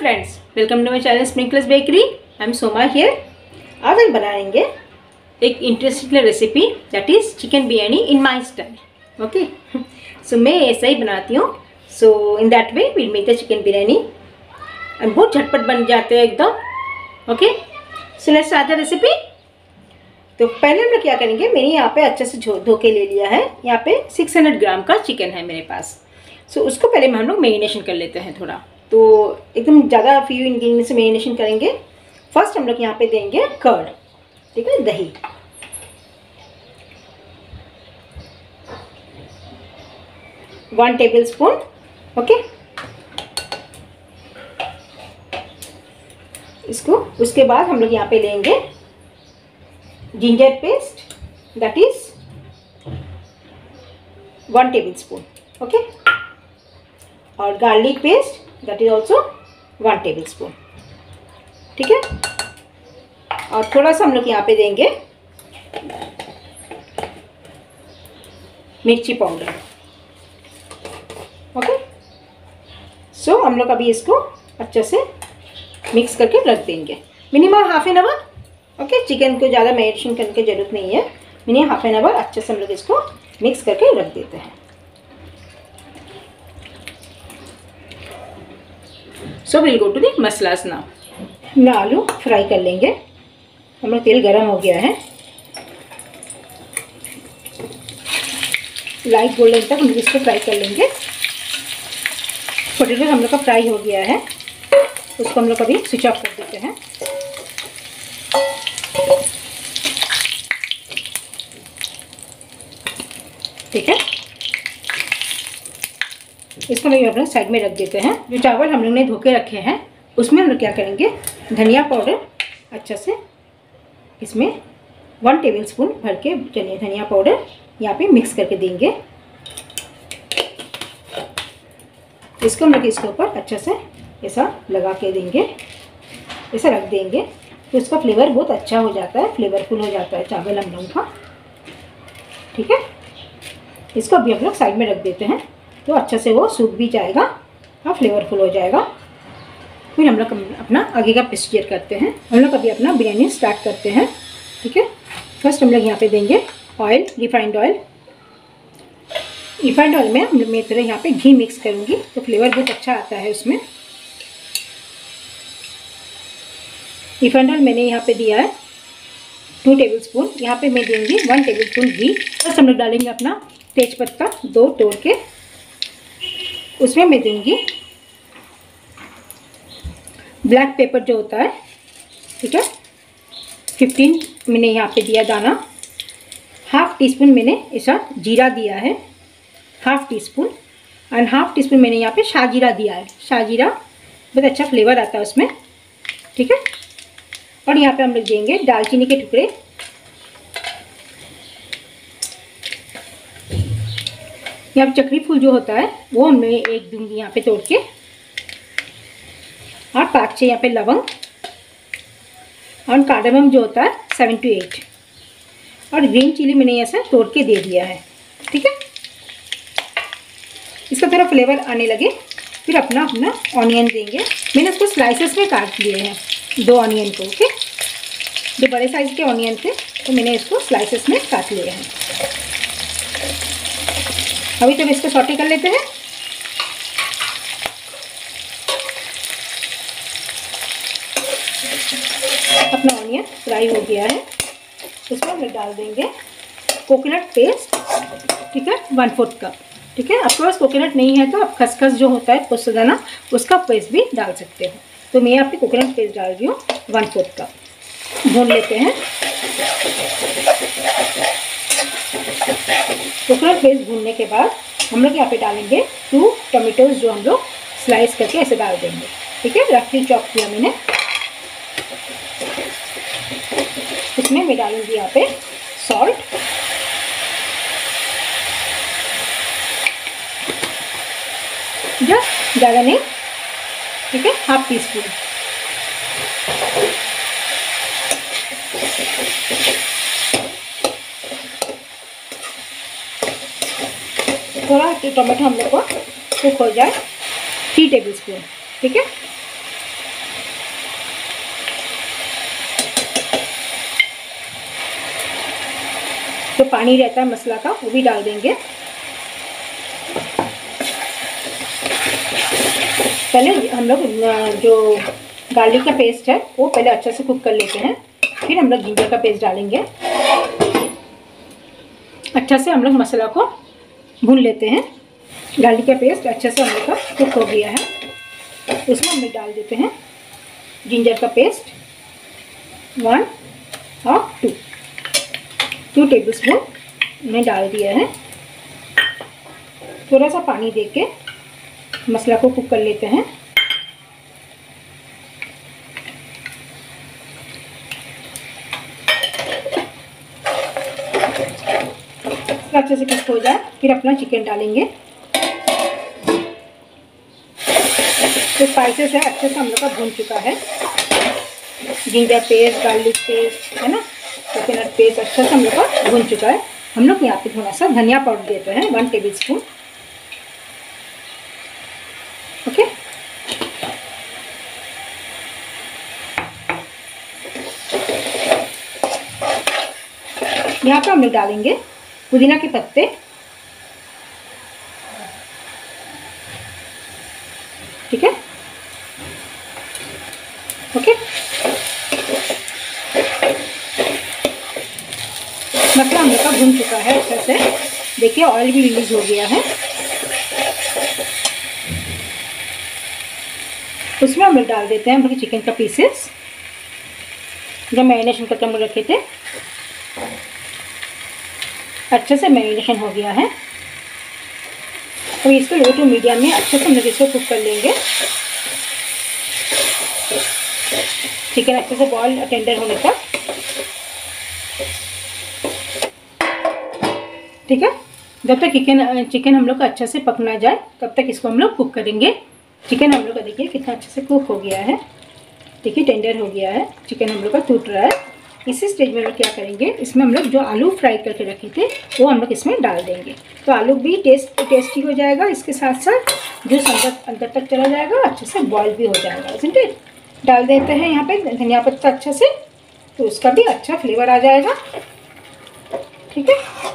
Friends, welcome to my channel sprinklers bakery. I am Soma here. आज हम बनाएंगे एक interesting recipe that is chicken biryani in my style. Okay, so मैं ऐसा ही बनाती हूँ। So in that way will make the chicken biryani and बहुत झटपट बन जाते हैं एकदम। Okay, so let's start the recipe. तो पहले हम लोग क्या करेंगे, मैंने यहाँ पे अच्छे से धो के ले लिया है। यहाँ पे 600 ग्राम का चिकन है मेरे पास। सो उसको पहले हम लोग मैरिनेशन कर लेते हैं थोड़ा, तो एकदम ज़्यादा फ्यू इंग्रेडिएंट्स से मैरिनेशन करेंगे। फर्स्ट हम लोग यहाँ पे देंगे कर्ड, ठीक है, दही। One table spoon. ओके, इसको उसके बाद हम लोग यहाँ पे लेंगे ginger paste, that is 1 tablespoon. Okay, और garlic paste that is also 1 tablespoon. ठीक है, और थोड़ा सा हम लोग यहाँ पे देंगे मिर्ची पाउडर। ओके, सो हम लोग अभी इसको अच्छे से मिक्स करके रख देंगे minimum half an hour. Okay, chicken को ज़्यादा मैरिनेशन करने की जरूरत नहीं है, मिनिमम हाफ एन आवर अच्छे से हम लोग इसको मिक्स करके रख देते हैं। So will go to the masalas now. हम लोग आलू फ्राई कर लेंगे। हम लोग तेल गरम हो गया है, लाइट गोल्डन तक हम लोग इसको फ्राई कर लेंगे। पोटैटो हम लोग का फ्राई हो गया है, उसको हम लोग अभी स्विच ऑफ कर देते हैं। ठीक है, इसको हम अपने साइड में रख देते हैं। जो चावल हम लोग ने धो के रखे हैं उसमें हम लोग क्या करेंगे, धनिया पाउडर अच्छा से इसमें 1 टेबल स्पून भर के धनिया पाउडर यहाँ पे मिक्स करके देंगे। इसको हम लोग इसके ऊपर अच्छा से ऐसा लगा के देंगे, ऐसा रख देंगे तो इसका फ्लेवर बहुत अच्छा हो जाता है, फ्लेवरफुल हो जाता है चावल हम लोगों का। ठीक है, इसको अभी हम लोग साइड में रख देते हैं, तो अच्छे से वो सूख भी जाएगा और फ्लेवरफुल हो जाएगा। फिर हम लोग अपना आगे का प्रोसीजर करते हैं। हम लोग अभी अपना बिरयानी स्टार्ट करते हैं। ठीक है, फर्स्ट हम लोग यहाँ पे देंगे oil, refined oil. Refined oil में मैं थोड़ा यहाँ पे घी मिक्स करूँगी तो फ्लेवर बहुत अच्छा आता है उसमें। रिफाइंड ऑयल मैंने यहाँ पे दिया है 2 टेबल स्पून। यहाँ पे मैं दूँगी 1 टेबल स्पून घी। फर्स्ट हम लोग डालेंगे अपना तेजपत्ता 2 तोड़ के, उसमें मैं दूँगी ब्लैक पेपर जो होता है, ठीक है, 15 मैंने यहाँ पे दिया दाना। हाफ टी स्पून मैंने ऐसा जीरा दिया है, half teaspoon, and half teaspoon मैंने यहाँ पे शाहजीरा दिया है। शाहजीरा बहुत अच्छा फ्लेवर आता है उसमें। ठीक है, और यहाँ पे हम लोग देंगे दालचीनी के टुकड़े, यहाँ पे चक्री फूल जो होता है वो मैं एक दूंगी यहाँ पे तोड़ के, और 5-6 यहाँ पे लवंग, और कार्डमम जो होता है 7 to 8, और ग्रीन चिली मैंने ऐसा तोड़ के दे दिया है। ठीक है, इसका थोड़ा फ्लेवर आने लगे फिर अपना ऑनियन देंगे। मैंने उसको स्लाइसेस में काट लिए हैं 2 ऑनियन को। ओके, जो बड़े साइज़ के ऑनियन थे तो मैंने इसको स्लाइसेस में काट लिए हैं। अभी तो इसको सॉटे कर लेते हैं। अपना ऑनियन फ्राई हो गया है, उसमें हम डाल देंगे कोकोनट पेस्ट। ठीक है, 1/4 कप। ठीक है, आपके पास कोकोनट नहीं है तो आप खसखस जो होता है पोस्तदाना, उसका पेस्ट भी डाल सकते हो। तो मैं यहाँ पे कोकोनट पेस्ट डाल रही हूँ 1/4 कप। भून लेते हैं। कोकोनट पेस्ट भूनने के बाद हम लोग यहाँ पे डालेंगे 2 टमाटोज जो हम लोग स्लाइस करके ऐसे डाल देंगे। ठीक है, रफली चॉप किया मैंने। इसमें मैं डालूंगी यहाँ पे सॉल्ट, जस्ट ज़्यादा नहीं। ठीक है, हाफ टी स्पून। थोड़ा टमाटो हम लोग को कुक हो जाए, 3 टेबल स्पून। ठीक है, जो पानी रहता है मसाला का वो भी डाल देंगे। पहले हम लोग जो गार्लिक का पेस्ट है वो पहले अच्छे से कुक कर लेते हैं, फिर हम लोग जिंजर का पेस्ट डालेंगे। अच्छा से हम लोग मसाला को भून लेते हैं। गार्लिक का पेस्ट अच्छे से हम लोग का कुक हो गया है, उसमें हम लोग डाल देते हैं जिंजर का पेस्ट 1 और 2 टेबल स्पून मैंने डाल दिया है। थोड़ा सा पानी देके मसाला को कुक कर लेते हैं। अच्छे से कुक हो जाए फिर अपना चिकन डालेंगे। तो स्पाइसेस है अच्छे से हम लोग का भून चुका है। जिंजर पेस्ट, गार्लिक पेस्ट है ना, कोकोनट पेस्ट अच्छे से हम लोग का भून चुका है। हम लोग यहाँ पे थोड़ा सा धनिया पाउडर देते हैं 1 टेबल स्पून। ओके, यहाँ पे हम लोग डालेंगे पुदीना के पत्ते, ठीक है। ओके, मसाला हम लोग का भून चुका है अच्छे से। देखिए ऑयल भी रिलीज हो गया है। उसमें हम लोग डाल देते हैं हम लोग चिकन का पीसेस जो मैरिनेशन करके हम लोग रखे थे। अच्छे से मैरिनेशन हो गया है। तो इसको लो टू मीडियम में अच्छे से हम लोग इसको कुक कर लेंगे। चिकन अच्छे से बॉयल टेंडर होने तक, ठीक है। जब तक चिकन हम लोग का अच्छे से पकना जाए तब तक इसको हम लोग कुक करेंगे। चिकन हम लोग का देखिए कितना अच्छे से कुक हो गया है। देखिए टेंडर हो गया है, चिकन हम लोग का टूट रहा है। इसी स्टेज में हम लोग क्या करेंगे, इसमें हम लोग जो आलू फ्राई करके रखे थे वो हम लोग इसमें डाल देंगे। तो आलू भी टेस्टी हो जाएगा, इसके साथ साथ जूस अंदर तक चला जाएगा, अच्छे से बॉयल भी हो जाएगा। इसलिए डाल देते हैं यहाँ पे धनिया पत्ता अच्छे से, तो उसका भी अच्छा फ्लेवर आ जाएगा, ठीक है।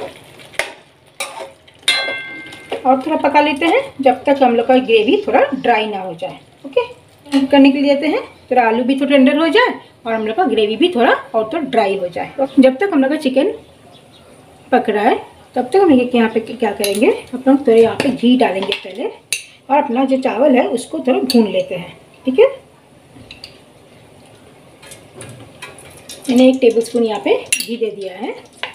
और थोड़ा पका लेते हैं जब तक हम लोग का ग्रेवी थोड़ा ड्राई ना हो जाए। ओके, करने के लिए देते हैं थोड़ा आलू भी थोड़ा टेंडर हो जाए और हम लोग का ग्रेवी भी थोड़ा और तो ड्राई हो जाए। जब तक हम लोग का चिकन पक रहा है तब तक हम यहाँ पे क्या करेंगे, अपना थोड़ा यहाँ पे घी डालेंगे पहले, और अपना जो चावल है उसको थोड़ा भून लेते हैं, ठीक है। मैंने 1 टेबल स्पून यहाँ पे घी दे दिया है।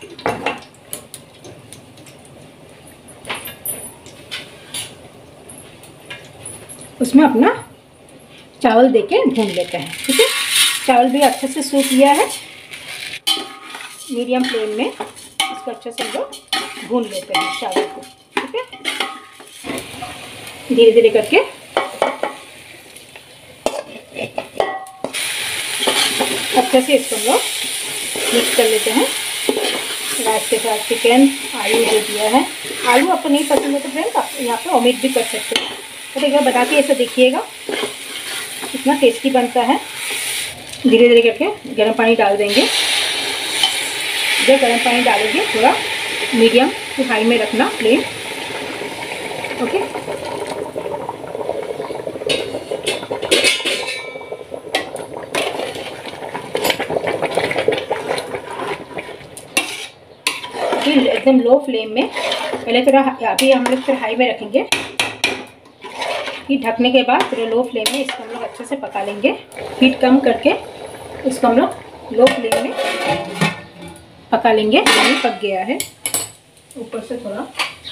उसमें अपना चावल देके भून लेते हैं, ठीक है। चावल भी अच्छे से सूख गया है। मीडियम फ्लेम में इसको अच्छे से हम लोग भून लेते हैं चावल को, ठीक है। धीरे धीरे करके अच्छे से इसको हम लोग मिक्स कर लेते हैं। राइस के साथ चिकन, आलू दे दिया है। आलू आपको नहीं पसंद है तो फ्रेंड्स आप यहाँ पे ओमिट भी कर सकते हैं। तो एक बार बता के ऐसे देखिएगा कितना टेस्टी बनता है। धीरे धीरे करके गर्म पानी डाल देंगे। जब गर्म पानी डालेंगे थोड़ा मीडियम टू हाई में रखना फ्लेम, ओके। फिर एकदम लो फ्लेम में पहले थोड़ा, अभी हम लोग फिर हाई में रखेंगे। फिर ढकने के बाद थोड़ा लो फ्लेम में इसको हम लोग अच्छे से पका लेंगे। हीट कम करके इसको हम लोग लो फ्लेम में पका लेंगे। पानी पक गया है। ऊपर से थोड़ा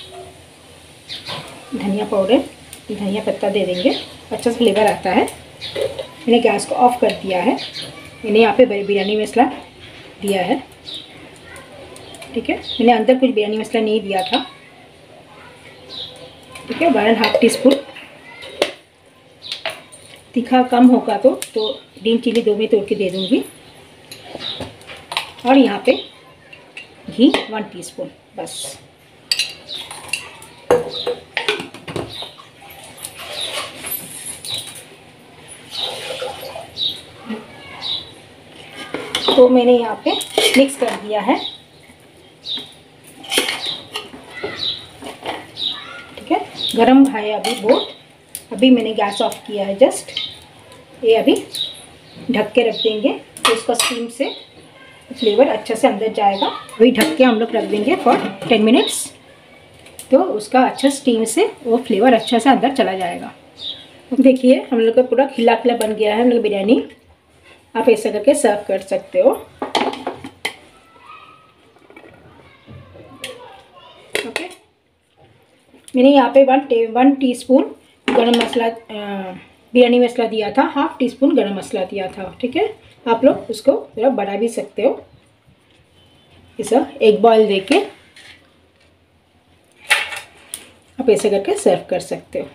धनिया पाउडर, धनिया पत्ता दे देंगे, अच्छा सा फ्लेवर आता है। मैंने गैस को ऑफ कर दिया है। मैंने यहाँ पे बिरयानी मसाला दिया है, ठीक है। मैंने अंदर कुछ बिरयानी मसाला नहीं दिया था, ठीक है। 1.5 टीस्पून। तीखा कम होगा तो ग्रीन चिली 2 में तोड़ के दे दूँगी। और यहाँ पे घी 1 टीस्पून बस। तो मैंने यहाँ पे मिक्स कर दिया है। गरम है अभी बहुत। अभी मैंने गैस ऑफ किया है जस्ट। ये अभी ढक के रख देंगे तो उसका स्टीम से फ्लेवर अच्छा से अंदर जाएगा। वही ढक के हम लोग रख देंगे फॉर 10 मिनट्स, तो उसका अच्छा स्टीम से वो फ्लेवर अच्छा से अंदर चला जाएगा। देखिए हम लोग का पूरा खिला खिला बन गया है हम लोग बिरयानी। आप ऐसा करके सर्व कर सकते हो। ओके, मैंने यहाँ पे 1 टीस्पून गरम मसाला बिरयानी मसाला दिया था, 1/2 टीस्पून गरम मसाला दिया था। ठीक है, आप लोग उसको थोड़ा बढ़ा भी सकते हो। ऐसा एक बॉयल देके आप ऐसे करके सर्व कर सकते हो।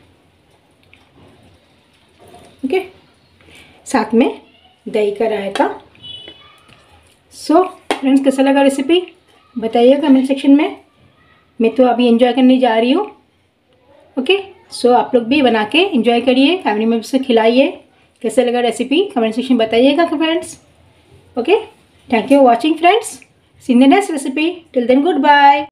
ओके, साथ में दही का रायता। सो फ्रेंड्स, कैसा लगा रेसिपी बताइए कमेंट सेक्शन में। मैं तो अभी एंजॉय करने जा रही हूँ। ओके, सो आप लोग भी बना के एंजॉय करिए, फैमिली मेम्बर्स से खिलाइए। कैसा लगा रेसिपी कमेंट सेक्शन बताइएगा friends. Okay, thank you for watching friends. See in the next recipe. Till then good bye.